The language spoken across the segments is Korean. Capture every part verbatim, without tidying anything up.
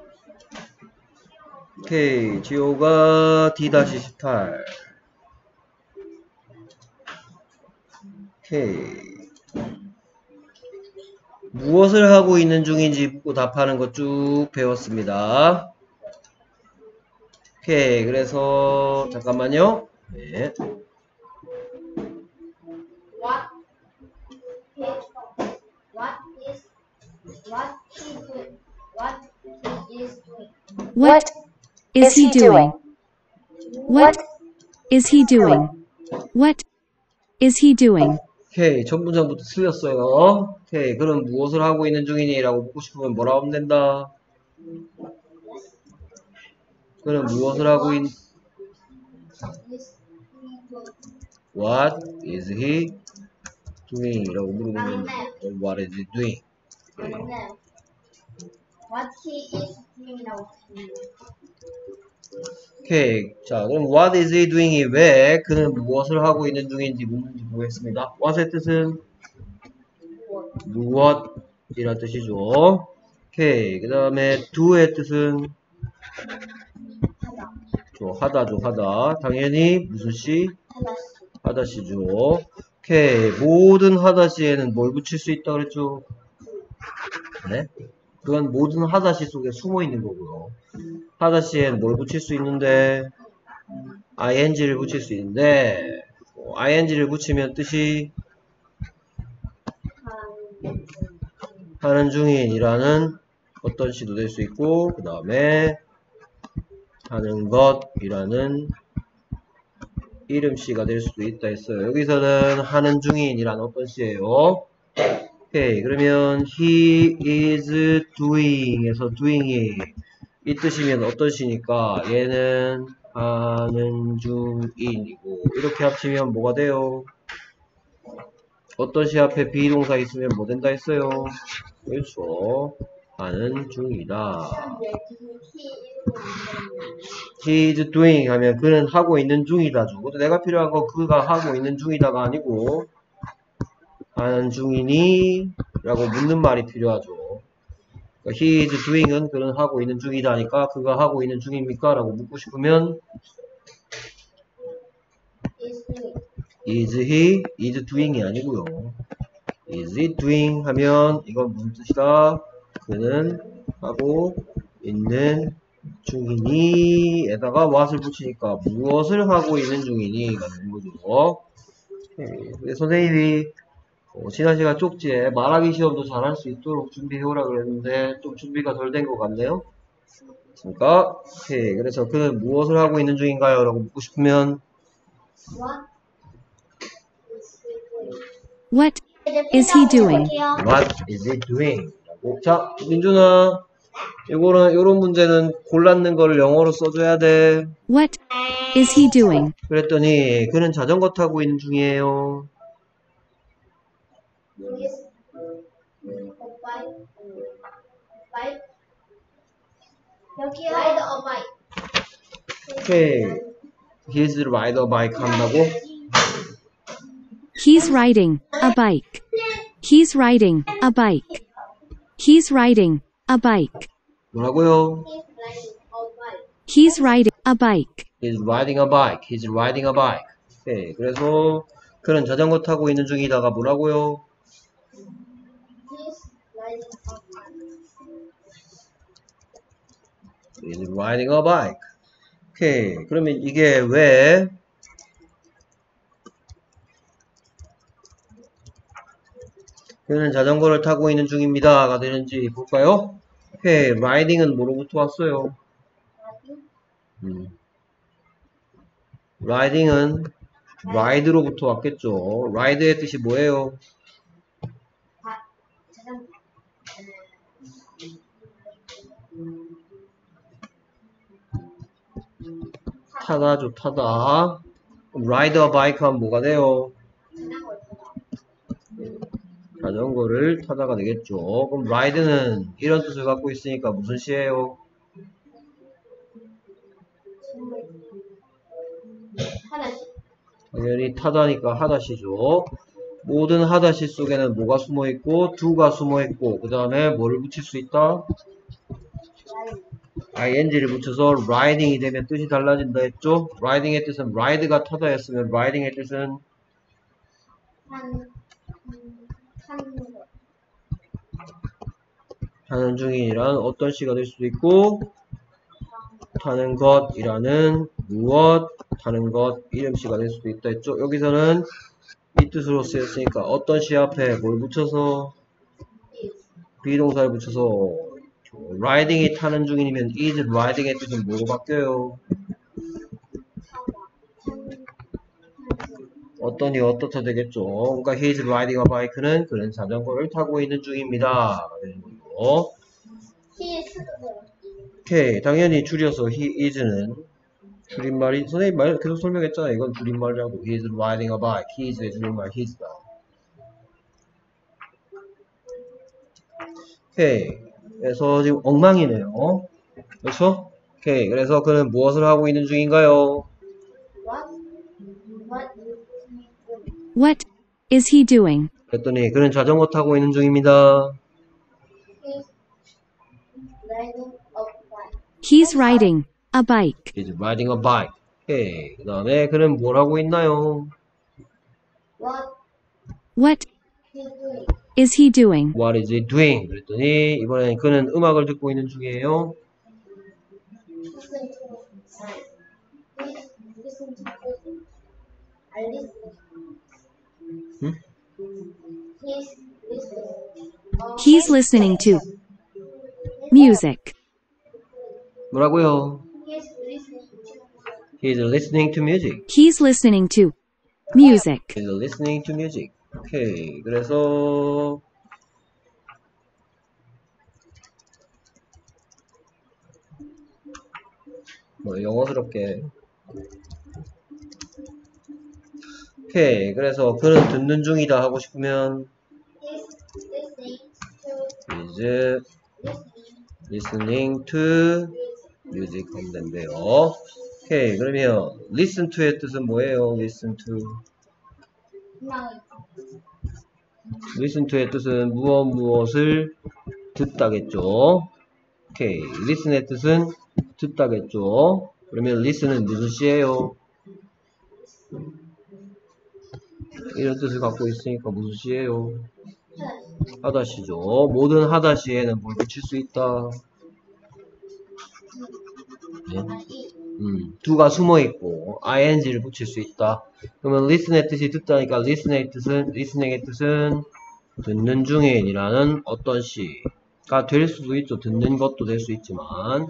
오케이. 지호가 디 십팔. 오케이. 무엇을 하고 있는 중인지 묻고 답하는 거 쭉 배웠습니다. 오케이. 그래서 잠깐만요. 네. What is he doing? What is he doing? What is he doing? 오케이. 첫 문장부터 틀렸어요. 오케이. 그럼 무엇을 하고 있는 중이니? 라고 묻고 싶으면 뭐라고 하면 된다? 그럼 무엇을 하고 있... What is he doing? 라고 물어보면 What is he doing? What he is doing now. 오케이. 자, 그럼 What is he doing이 왜 그는 무엇을 하고 있는 중인지 묻는지 보겠습니다. What의 뜻은 무엇이란 뜻이죠. 오케이. 그 다음에 do의 뜻은 저 하다죠. 하다. 당연히 무슨 시? 하다시죠. 오케이. 모든 하다시에는 뭘 붙일 수 있다 그랬죠? 네? 그건 모든 하다시 속에 숨어 있는 거고요. 하다시에는 뭘 붙일 수 있는데 ing를 붙일 수 있는데 어, ing를 붙이면 뜻이 하는 중인이라는 어떤 시도 될 수 있고 그 다음에 하는 것이라는 이름시가 될 수도 있다 했어요. 여기서는 하는 중인이란 어떤 시예요? 오케이. 그러면 he is doing 에서 doing이 이 뜻이면 어떤 시니까 얘는 하는 중인이고 이렇게 합치면 뭐가 돼요? 어떤 시 앞에 비동사 있으면 뭐 된다 했어요? 그렇죠. 하는 중이다. he is doing 하면 그는 하고 있는 중이다죠. 근데 내가 필요한 건 그가 하고 있는 중이다가 아니고 하는 중이니? 라고 묻는 말이 필요하죠. 그러니까 he is doing은 그는 하고 있는 중이다니까 그가 하고 있는 중입니까? 라고 묻고 싶으면 is he is doing이 아니고요. is he doing 하면 이건 무슨 뜻이다? 그는 하고 있는 중이니 에다가 what을 붙이니까 무엇을 하고 있는 중이니가 되는 거죠. 네, 선생님이 어, 지난 시간 쪽지에 말하기 시험도 잘할 수 있도록 준비해오라 그랬는데 좀 준비가 덜 된 것 같네요. 그러니까 오케이. 그래서 그는 무엇을 하고 있는 중인가요? 라고 묻고 싶으면 What is he doing? What is he doing? 라고. 자, 민준아 요거는 요런 문제는 골랐는 거를 영어로 써줘야 돼. What is he doing? 그랬더니 그는 자전거 타고 있는 중이에요. 여기요. Ride a bike. 오케이. He's ride a bike 한다고? He's riding a bike. He's riding a bike. He's riding a bike. 뭐라고요? He's riding a bike. He's riding a bike. He's riding a bike. He's riding a bike. 오케이. 그래서 그는 자전거 타고 있는 중이다가 뭐라고요? He's riding a bike. He's riding a bike. 오케이. 그러면 이게 왜 그는 자전거를 타고 있는 중입니다가 되는지 볼까요? 오케이. riding은 뭐로부터 왔어요? 음. riding은 ride로부터 왔겠죠. ride의 뜻이 뭐예요? 아, 자전거. 타다죠. 타다. 그럼 ride a bike 하면 뭐가 돼요? 자전거를 타다가 되겠죠. 그럼 ride는 이런 뜻을 갖고 있으니까 무슨 시예요? 하나씩. 당연히 타다니까 하다시죠. 모든 하다시 속에는 뭐가 숨어있고 do가 숨어있고 그 다음에 뭐를 붙일 수 있다? ing를 붙여서 riding이 되면 뜻이 달라진다 했죠? riding의 뜻은 ride가 타다 했으면 riding의 뜻은 한, 음, 타는 것. 타는 중이란 어떤 시가 될 수도 있고 타는 것이라는 무엇 타는 것 이름시가 될 수도 있다 했죠? 여기서는 이 뜻으로 쓰였으니까 어떤 시 앞에 뭘 붙여서 비동사를 붙여서 riding이 타는 중이면 is riding의 뜻은 뭐로 바뀌어요? 어떤이 어떻다 되겠죠. 그러니까 he's riding a bike는 그는 자전거를 타고 있는 중입니다. 되는 거고. 오케이, 당연히 줄여서 he is는 줄임말이 선생님 말 계속 설명했잖아. 이건 줄임말이라고. He's riding a bike. He's 줄임말 he's다. 오케이. 그래서 지금 엉망이네요. 그렇죠? 오케이. 그래서 그는 무엇을 하고 있는 중인가요? What? What is he doing? 그랬더니 그는 자전거 타고 있는 중입니다. He's riding a bike. He's riding a bike. He's riding a bike. 오케이. 그 다음에 그는 뭘 하고 있나요? What What is doing? is he doing? What is he doing? 그랬더니 이번엔 그는 음악을 듣고 있는 중이에요. Listen to sign. Please listen to music. I listen. 응? He's listening. He's listening to music. 뭐라고요? He's listening to He's listening to music. He's listening to music. He's listening to music. 오케이. 그래서 뭐 영어스럽게. 오케이. 그래서 그는 듣는 중이다 하고 싶으면 He's listening to is listening to music 하면 된대요. 오케이. 그러면 listen to의 뜻은 뭐예요? listen to. 음악을 listen to의 뜻은 무엇 무엇을 듣다겠죠. 오케이. listen의 뜻은 듣다겠죠. 그러면 listen은 무슨 시예요? 이런 뜻을 갖고 있으니까 무슨 시예요? 하다시죠. 모든 하다시에는 뭘 붙일 수 있다. 네? 음, do가 숨어있고 ing를 붙일 수 있다. 그러면 listen의 뜻이 듣다니까 listen의 뜻은 listening의 뜻은 듣는 중인이라는 어떤 시가 될 수도 있죠. 듣는 것도 될 수 있지만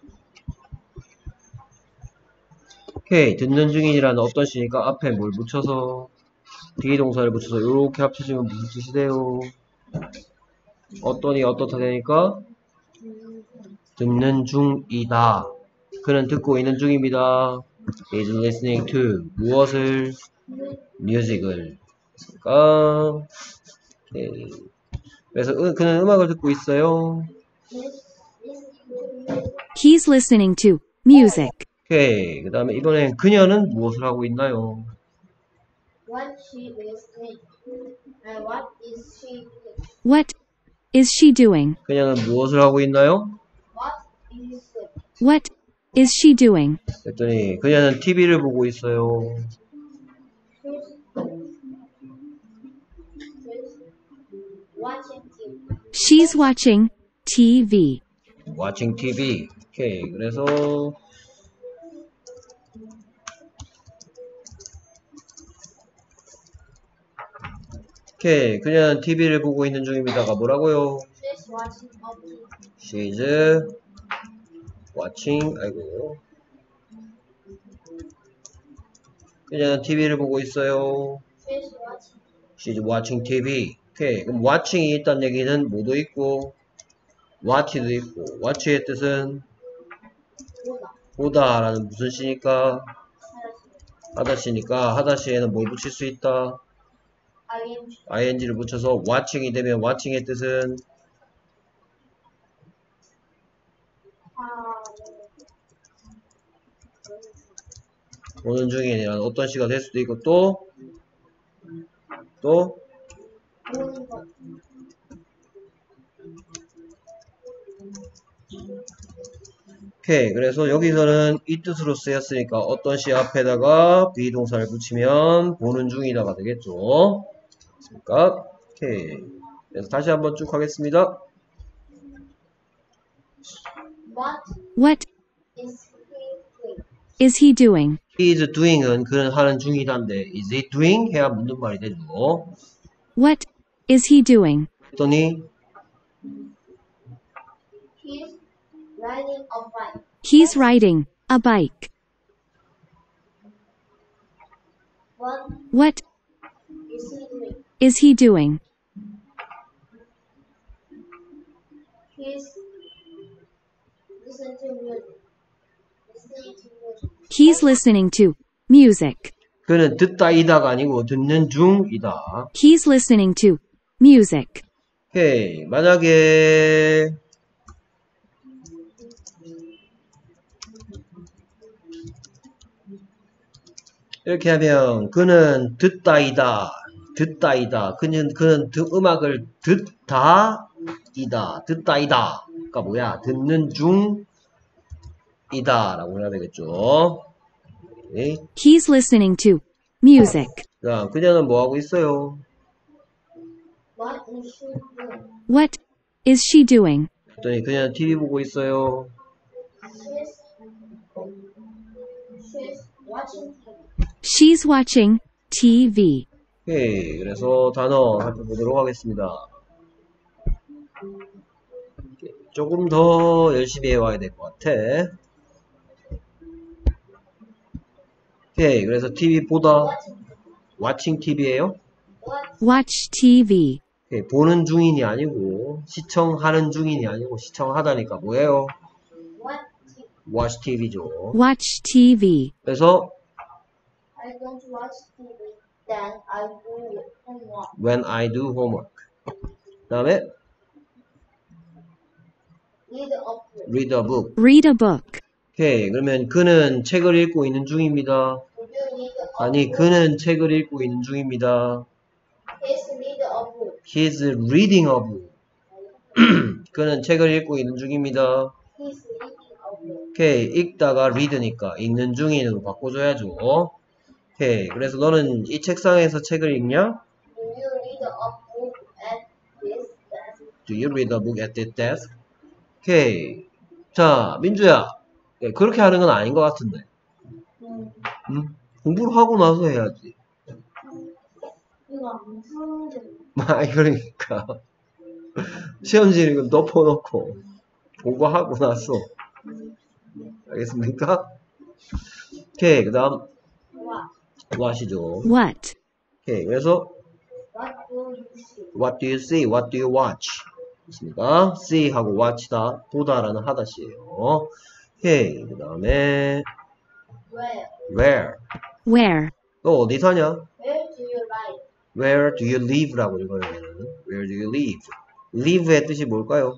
오케이. 듣는 중인이라는 어떤 시니까 앞에 뭘 붙여서 비동사를 붙여서 이렇게 합치시면 무슨 뜻이 돼요? 어떠니 어떻다 되니까 듣는 중이다. 그는 듣고 있는 중입니다. is listening to 무엇을? music을. 그러니까 오케이. 그래서 으, 그는 음악을 듣고 있어요. He's listening to music. 오케이. 그 다음에 이번엔 그녀는 무엇을 하고 있나요? What she is doing. And what is she doing? What is she doing? 그녀는 무엇을 하고 있나요? What is it? What is she doing? 그랬더니 그녀는 티비를 보고 있어요. She's watching T V. She's watching T V. watching 티비. 오케이. 그래서 오케이. 그녀는 티비를 보고 있는 중입니다가 뭐라고요? She's watching a T V. She's watching 아이고 그녀는 티비를 보고 있어요. She's watching. She's watching 티비. 오케이. 그럼 watching이 있다는 얘기는 뭐도 있고 watch도 있고 watch의 뜻은 보다. 보다라는 무슨 시니까 하다시니까 하다시에는 뭘 붙일 수 있다? ing. ing를 붙여서 watching이 되면 watching의 뜻은 보는 중이라는 어떤 시가 될 수도 있고 또 또 보는 것. 오케이. 그래서 여기서는 이 뜻으로 쓰였으니까 어떤 시 앞에다가 비동사를 붙이면 보는 중이다가 되겠죠. 됐습니까? 오케이. 그래서 다시 한번 쭉 하겠습니다. What What is he doing? is he doing? is doing은 그는 하는 중이다인데 is he doing? 해야 묻는 말이 되죠. What is he doing? 했더니 He's riding a bike. He's riding a bike. What What is he doing? is he doing? He's listening to music. Listening to music. He's listening to music. 그는 듣다 이다가 아니고 듣는 중이다. He's listening to music. 오케이. 만약에 이렇게 하면 그는 듣다이다. 듣다이다. 그는 그는 듣, 음악을 듣다이다. 듣다이다. 그러니까 뭐야? 듣는 중이다라고 해야 되겠죠. 오케이. He's listening to music. 자, 그녀는 뭐 하고 있어요? What is she doing? What is she doing? 그랬더니 그녀는 티비 보고 있어요. She's she's watching T V. She's watching T V. 오케이. 그래서 단어 살펴보도록 하겠습니다. 조금 더 열심히 해와야 될 것 같아. 오케이. 그래서 티비 보다. watching 티비예요. What Watch T V. 오케이. 보는 중인이 아니고 시청하는 중인이 아니고 시청하다니까 뭐예요? what T V? watch 티비죠. Watch T V. 그래서 I don't watch T V. Then I do homework. when I do homework. 그 다음에 Read a book. read a book. Read a book. 오케이. 그러면 그는 책을 읽고 있는 중입니다. Do you read a 아니 book? 그는 책을 읽고 있는 중입니다. He's read a book. He's reading a book. 그는 책을 읽고 있는 중입니다. He's reading a book. 오케이. 읽다가 read니까 읽는 중인으로 바꿔줘야죠. 오케이. 그래서 너는 이 책상에서 책을 읽냐? Do you read a book at this desk? Do you read a book at this desk? 오케이. 자, 민주야. 예, 그렇게 하는 건 아닌 것 같은데. 음, 응? 공부를 하고 나서 해야지. 이거 안 푸는데. 아, 그러니까. 시험지는 이거 덮어놓고 공부하고 나서. 알겠습니까? 오케이. 그 다음, What? what이죠. What? 오케이. 그래서, What do you see? what do you see? What do you watch? 있습니까? see 하고 watch다, 보다라는 하다시에요. 오케이. 그 다음에, Where? where. Where? 너 어디 사냐? Where do you live? Where do you live? 라고 읽어요. 얘는. Where do you live? live의 뜻이 뭘까요?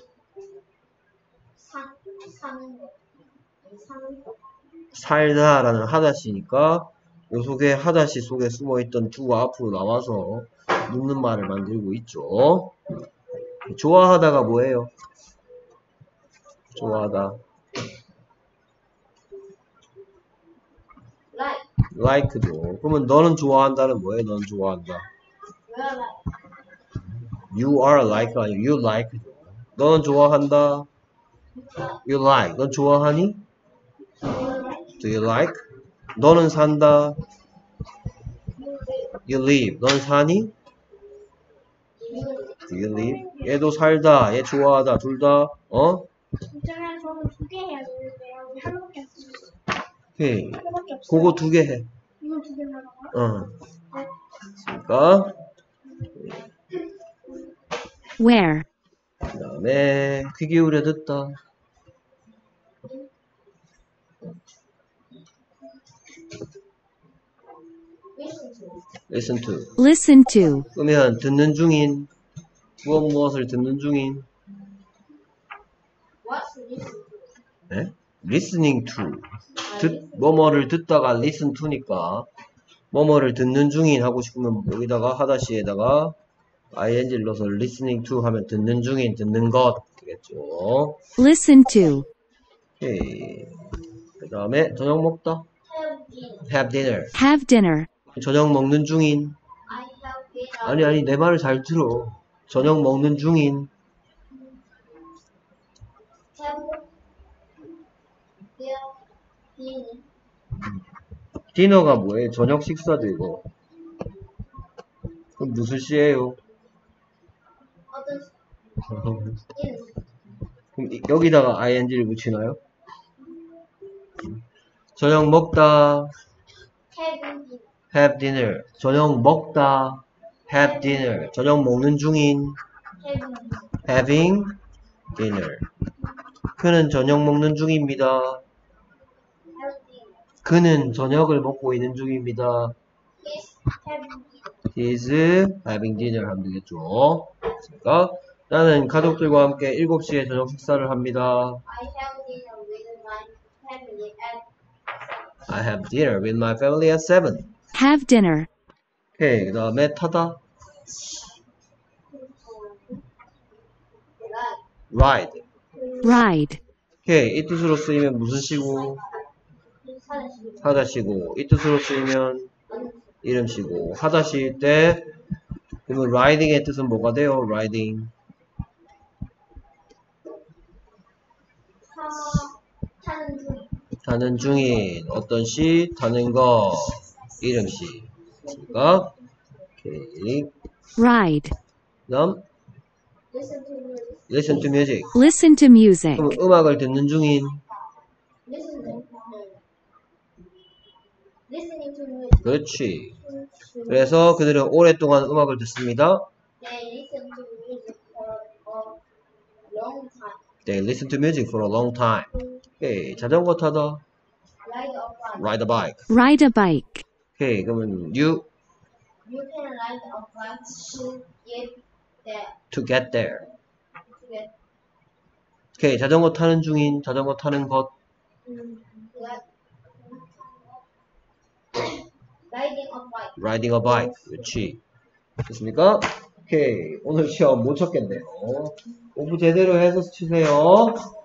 사, 사는 거. 사는 거. 살다 라는 하다시니까 요 속에 하다시 속에 숨어있던 do가 앞으로 나와서 묻는 말을 만들고 있죠. 좋아하다가 뭐예요? 좋아하다. Like. like죠. 그러면 너는 좋아한다는 뭐예요? 너는 좋아한다. Where like? You are like 아니고 you like죠. 너는 좋아한다. You like. 넌 좋아하니? Where like? Do you like? 너는 산다. You live. You live. 넌 사니? You live. Do you live? 얘도 살다. 얘 좋아하다. 둘 다. 어? 있잖아요. 저는 두 개 해야 되는데요. 왜 하나밖에 안 쓰셨어요? 오케이. 하나밖에 없어요. 그거 두 개 해. 이거 두 개만 하나요? 어. 그러니까 Where? 그 다음에 귀 기울여 듣다. Listen to. Listen to. Listen to. 그러면 듣는 중인 무엇 무엇을 듣는 중인 What's listen to? 네? Listening to. 아, 듣 뭐뭐를 듣다가 listen to니까 뭐뭐를 듣는 중인 하고 싶으면 여기다가 하다시에다가 ing를 넣어서 listening to 하면 듣는 중인 듣는 것 되겠죠. Listen to. 오케이. 그 다음에 저녁 먹다. Have dinner. have dinner. Have dinner. 저녁 먹는 중인. I have dinner. 아니 아니 내 말을 잘 들어. 저녁 먹는 중인. Have their dinner. 디너가 뭐예요? 저녁 식사도 이거. 그럼 무슨 시예요? Other in. 그럼 이- 여기다가 아이엔지를 붙이나요? 저녁 먹다. Having dinner. have dinner. 저녁 먹다. have dinner. 저녁 먹는 중인. Having dinner. having dinner. 그는 저녁 먹는 중입니다. Have dinner. 그는 저녁을 먹고 있는 중입니다. Is having dinner. He's having dinner 하면 되겠죠. 그러니까 나는 가족들과 함께 일곱 시에 저녁 식사를 합니다. I have dinner with my family at I have dinner with my family at seven. Have dinner. 오케이, 그 다음에 타다. right. ride. Ride. 오케이, 이 뜻으로 쓰이면 무슨 시고? 하다 시고. 이 뜻으로 쓰이면 이름 시고. 하다 시일 때 그러면 riding의 뜻은 뭐가 돼요? riding. 타는 중. 타는 중인. 어떤 시? 타는 거. 이름 시. 그러니까 오케이. Ride. 그다음 Listen to music. listen to music. Listen to music. 그럼 음악을 듣는 중인. Listen to Listening to music. 그렇지. 그래서 그들은 오랫동안 음악을 듣습니다. They listen to music for a long time. They listen to music for a long time. 오케이. 자전거 타다. Ride a bike. ride a bike. Ride a bike. 오케이. 그러면 you You can ride a bike to get there. to get there. To get 오케이. 자전거 타는 중인. 자전거 타는 것. like riding a bike. riding a bike. 그렇지. 됐습니까? 오케이. 오늘 시험 못 쳤겠네요. 공부 제대로 해서 치세요.